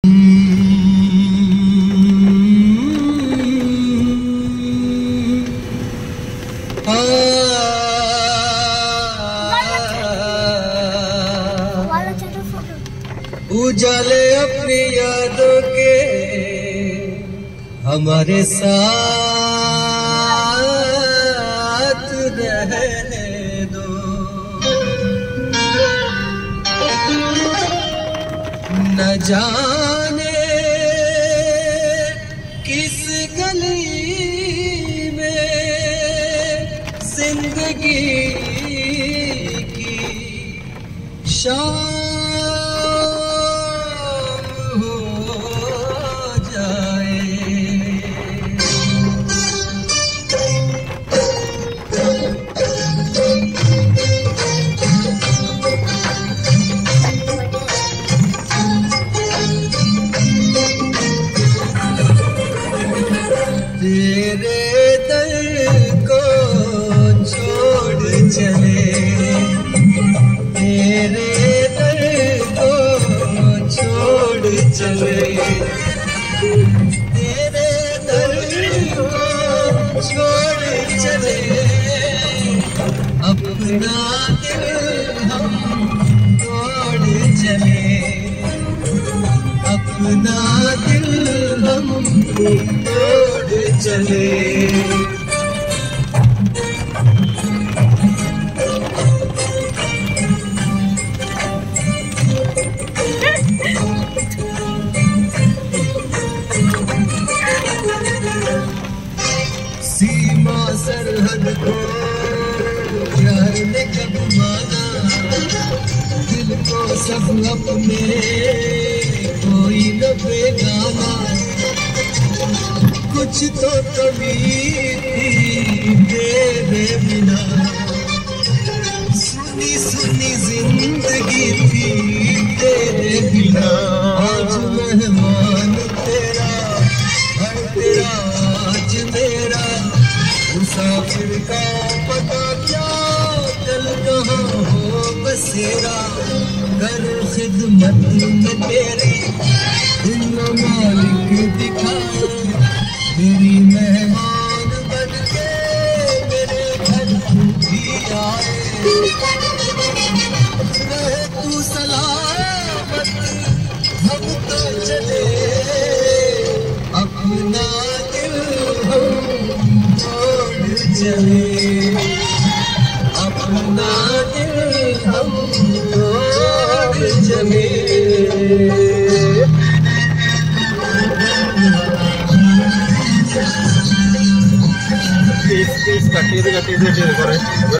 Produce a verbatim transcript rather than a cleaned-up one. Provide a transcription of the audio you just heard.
उजाले अपनी यादों के हमारे साथ रहने दो, न जाने किस गली में जिंदगी की शाम तेरे दर को छोड़ चले, तेरे दर को छोड़ चले, तेरे दर को छोड़ चले, अपना दिल हम तोड़ चले, अपना दिल हम तोड़ चले। सीमा सरहद को प्यार ने जब माना, दिल को सब अपने कोई न बेगाना, कुछ तो कमी थी तेरे बिना, सुनी सुनी जिंदगी थी तेरे बिना। आज मेहमान तेरा, हर तेरा आज मेरा, मुसाफिर का पता क्या कल कहाँ हो बसेरा, करो खिदमत में तेरी दिल मालिक दिखाए, मेरी मेहमान बन के मेरे घर भी आए, रहे तू सलामत हम तो चले, अपना दिल हम छोड़ चले, अपना दिल हम छोड़ चले। इसका टीवी का टीवी